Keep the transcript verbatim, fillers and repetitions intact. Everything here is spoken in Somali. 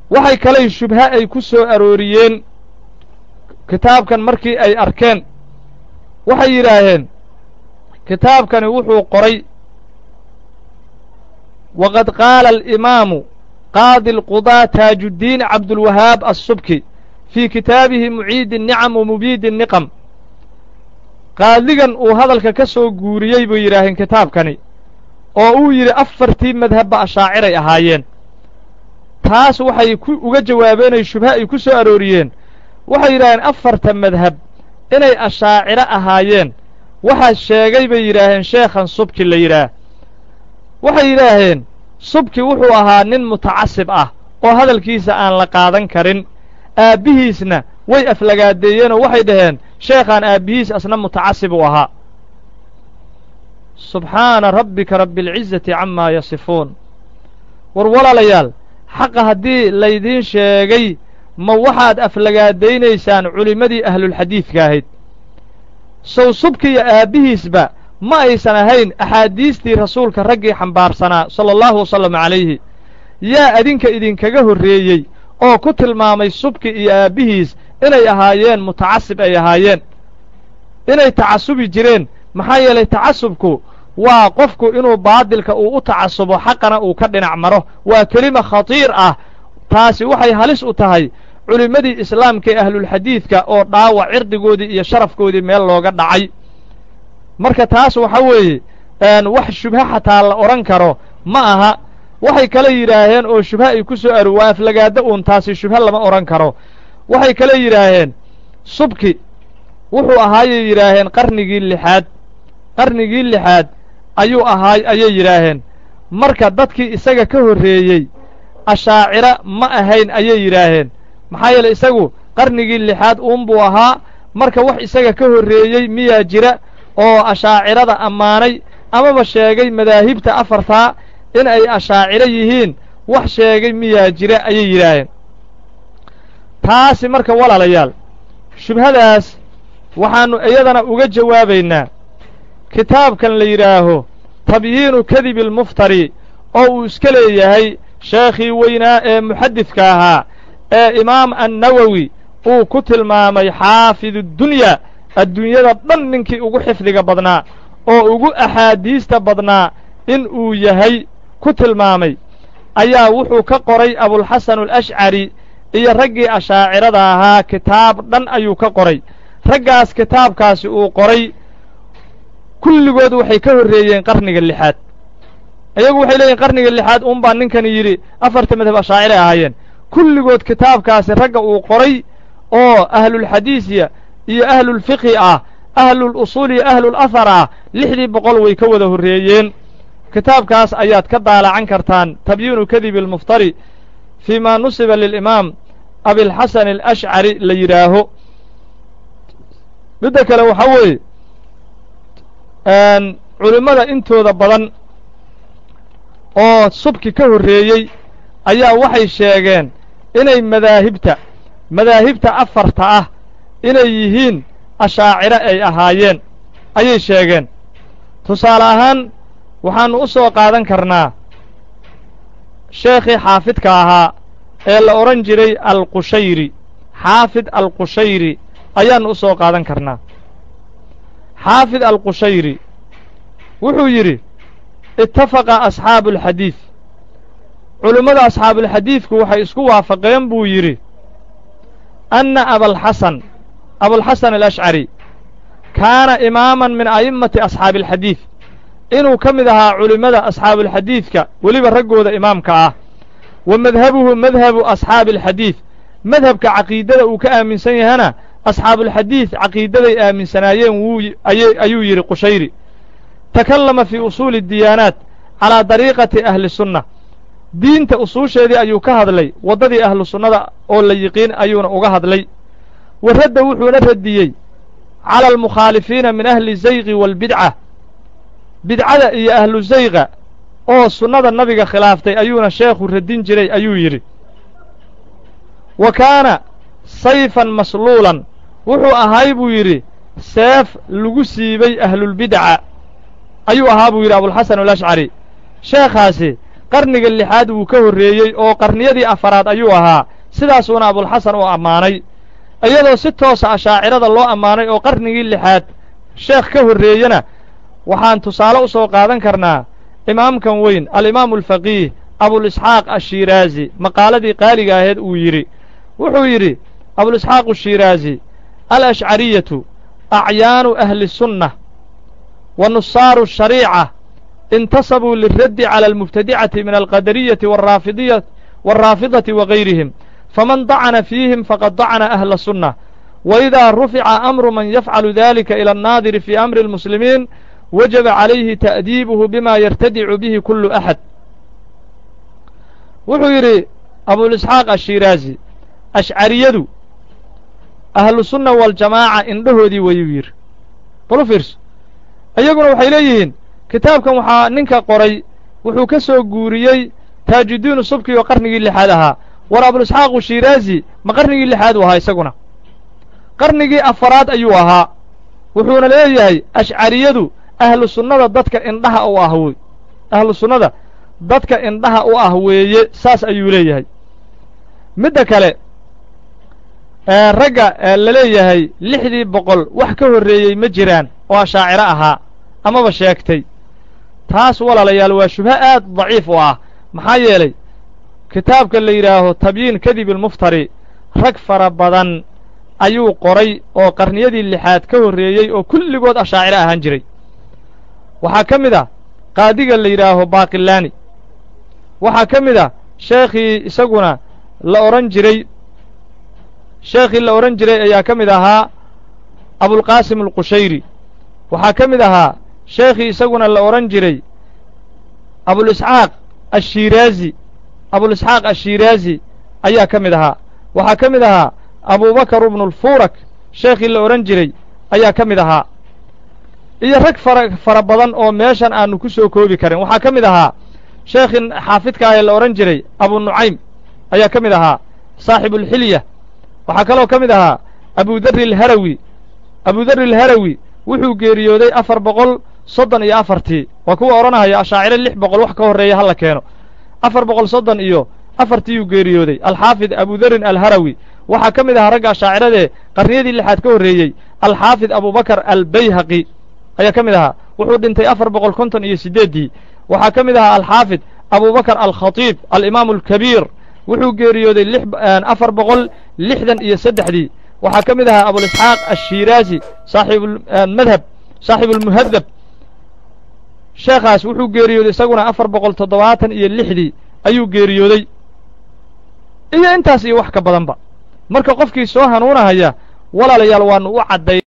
waxay kalay shubha ay ku soo arooriyeen kitaabkan markii ay arkeen waxay yidhaaheen kitaabkani wuxuu qoray waqad qaala alimaamu qaadi alqudaa taajuddiin cabdulwahaab assubki fii kitaabihi muciidi الnicam wa mubiidi الniqam qaadigan uu hadalka ka soo guuriyey bay yidhaaheen kitaabkani oo uu yidhi afartii madhabba ashaaciray ahaayeen taas waxay ku uga jawaabeenay shubha ay ku soo arooriyeen waxay yidhaaheen afarta madhab inay ashaaciro ahaayeen waxaa sheegay bay yidhaaheen sheekhan subki la yidhaah waxay yidhaaheen subki wuxuu ahaa nin mutacasib ah oo hadalkiisa aan la qaadan karin aabbihiisna way aflagaadeeyeenoo waxay dhaheen sheekhaan aabbihiis asna mutacasib uu ahaa subxaana rabbika rabbialcizati camaa yasifuun war walaalayaal xaqa haddii laydiin sheegay ma waxaad aflagaadaynaysaan culimmadii ahlulxadiidka ahayd sow subkiya aabbihiisba ma aysan ahayn axaadiistii rasuulka raggii xambaarsanaa sala allahu wasalam calayhi yaa adinka idinkaga horreeyey oo ku tilmaamay subki iyo aabbihiis inay ahaayeen mutacasib ay ahaayeen inay tacasubi jireen maxaa yeelay tacasubku waa qofku inuu baadilka uu u tacasubo xaqana uu ka dhinac maro waa kelima khatiir ah taasi waxay halis u tahay culimmadii islaamka ee ahlulxadiidka oo dhaawac cirdigoodii iyo sharafkoodii meel looga dhacay marka taas waxa weeye wax shubha xataa la odhan karo ma aha waxay kale yidhaaheen oo shubha ay ku soo aro waa aflagaado uun taasi shubha lama odhan karo waxay kale yidhaaheen subki wuxuu ahaayay yidhaaheen qarnigii lixaad qarnigii lixaad ayuu ahaay ayay yidhaaheen marka dadkii isaga ka horreeyey ashaaciro ma ahayn ayay yidhaaheen maxaa yeelay isagu qarnigii lixaad uunbuu ahaa marka wax isaga ka horreeyey miyaa jira oo ashaacirada ammaanay amaba sheegay madaahibta afartaa in ay ashaaciro yihiin wax sheegay miyaa jira ayay yidhaaheen taasi marka walaalayaal shubhadaas waxaannu iyadana uga jawaabaynaa kitaabkan la yidhaaho tabyiinu kadibi almuftari oo uu iska leeyahay sheekhii weynaa ee muxadidka ahaa ee imaam annawowi uu ku tilmaamay xaafiduddunyaa adduunyada dhan ninkii ugu xifdiga badnaa oo ugu axaadiista badnaa in uu yahay ku tilmaamay ayaa wuxuu ka qoray abulxasan alashcari iyo raggii ashaacirada ahaa kitaab dhan ayuu ka qoray raggaas kitaabkaasi uu qoray kulligood waxay ka horreeyeen qarniga lixaad iyagu waxay leeyihin qarniga lixaad uun baa ninkani yidhi afarta madhab ashaaciray ahaayeen kulligood kitaabkaasi ragga uu qoray oo ahlulxadiisiya iyo ahlulfiqhi ah ahlulusuul iyo ahlulahar ah lixdii boqol way ka wada horreeyeen kitaabkaas ayaad ka daalacan kartaan tabyiinu kadibi almuftari fii ma nusiba lilimaam abilxasan alashcari la yidhaaho midda kale waxaa weeye culimmada intooda badan oo subki ka horreeyey ayaa waxay sheegeen inay madaahibta madaahibta afarta ah inay yihiin ashaaciro ay ahaayeen ayay sheegeen tusaale ahaan waxaannu u soo qaadan karnaa sheekhii xaafidka ahaa ee la odhan jiray alqushayri xaafid alqushayri ayaannu u soo qaadan karnaa xaafid alqushayri wuxuu yidhi ittafaqa asxaabu alxadiid culimmada asxaabuulxadiidku waxay isku waafaqeen buu yidhi anna abalxasan abulxasan alashcari kaana imaaman min a'immati asxaabi alxadiid inuu ka mid ahaa culimmada asxaabuulxadiidka weliba raggooda imaamka ah wa madhabuhu madhabu asxaabi alxadiid madhabka caqiidada uu ka aaminsan yahana asxaabuulxadiid caqiidaday aaminsanaayeen wuu ayuu yidhi qushayri takallama fii usuuli diyaanaat calaa dariiqati ahli sunna diinta usuusheedii ayuu ka hadlay waddadii ahlu sunnada oo la yiqiin ayuuna uga hadlay wa radda wuxuuna radiyey cala almukhaalifiina min ahli zayqi waalbidca bidcada iyo ahlu zayqa oo sunnada nabiga khilaaftay ayuuna sheekhu radin jiray ayuu yidhi wa kaana sayfan masluulan wuxuu ahay buu yidhi seef lagu siibay ahlulbidca ayuu ahaa buu yidhi abulxasan alashcari sheekhaasi qarniga lixaad wuu ka horreeyey oo qarniyadii afaraad ayuu ahaa sidaasuuna abulxasan u ammaanay iyadoo si toosa ashaacirada loo ammaanay oo qarnigii lixaad sheekh ka horreeyena waxaan tusaale u soo qaadan karnaa imaamkan weyn alimaamu alfaqiih abulisxaaq ashiraazi maqaaladii qaaliga aheed uu yidhi wuxuu yidhi abulisxaaq ashiraazi alashcariyatu acyaanu ahli sunna wa nusaaru shariica intasabuu liraddi cala almubtadicati min alqadariyati waraafidiyat waalraafidati wagayrihim faman dacana fiihim faqad dacana ahla sunna waidaa rufica amru man yafcalu dalika ila annaadiri fii amri almuslimiin wajaba calayhi ta'diibuhu bima yartadicu bihi kullu axad wuxuu yidhi abulisxaaq ashiraazi ashcariyadu ahlu sunna waljamaaca indhahoodii wayuu yidhi bal u fiirso iyaguna waxay leeyihiin kitaabkan waxaa ninka qoray wuxuu ka soo guuriyey taajidiinu subki oo qarnigii lixaad ahaa war abulisxaaqu shiraazi ma qarnigii lixaad u ahaa isaguna qarnigii afaraad ayuu ahaa wuxuuna leeyahay ashcariyadu ahlu sunnada dadka indhaha u ah wey ahlu sunnada dadka indhaha u ah weeye saas ayuu leeyahay midda kale ragga la leeyahay lixdii boqol wax ka horreeyey ma jiraan oo ashaaciro ahaa amaba sheegtay taas walaalayaal waa shubho aad daciif u ah maxaa yeelay kitaabka la yidhaaho tabyiin kadib ilmuftari rag fara badan ayuu qoray oo qarniyadii lixaad ka horreeyey oo kulligood ashaaciro ahaan jiray waxaa ka mid ah qaadiga la yidhaaho baaqilaani waxaa ka mid ah sheekhii isaguna la odhan jiray sheekhii la odhan jiray ayaa ka mid ahaa abulqaasim alqushayri waxaa ka mid ahaa sheekhii isaguna la odhan jiray abulisxaaq ashiraazi abulisxaaq ashiraazi ayaa ka mid ahaa waxaa ka mid ahaa abubakar ibnu alfuurak sheekhii la odhan jiray ayaa ka mid ahaa iyo rag fara fara badan oo meeshan aanu ku soo koobi karin waxaa ka mid ahaa sheekhii xaafidka ah ee la odhan jiray abu nucaym ayaa ka mid ahaa saaxibulxilya waxaa kaloo ka mid ahaa abudari alharawi abudari alharawi wuxuu geeriyooday afar boqol soddon iyo afartii waa kuwa odhanahaya ashaaciro lix boqol wax ka horreeya ha la keeno afar boqol soddon iyo afartiiyuu geeriyooday alxaafid abudarin alharawi waxaa ka mid ahaa ragga ashaaciradee qarniyadii lixaad ka horreeyey alxaafid abubakar albayhaqi ayaa ka mid ahaa wuxuu dhintay afar boqol konton iyo siddeeddii waxaa ka mid ahaa alxaafid abubakar alkhatiib alimaamu alkabiir wuxuu geeriyooday lix afar boqol lixdan iyo saddexdii waxaa ka mid ahaa abulisxaaq ashiraazi saaxiibulmadhab saaxiibulmuhadab sheekhaas wuxuu geeriyooday isaguna afar boqol toddobaatan iyo lixdii ayuu geeriyooday iyo intaas iyo wax ka badanba marka qofkii soo hanuunahaya walaalayaal waanu u cadday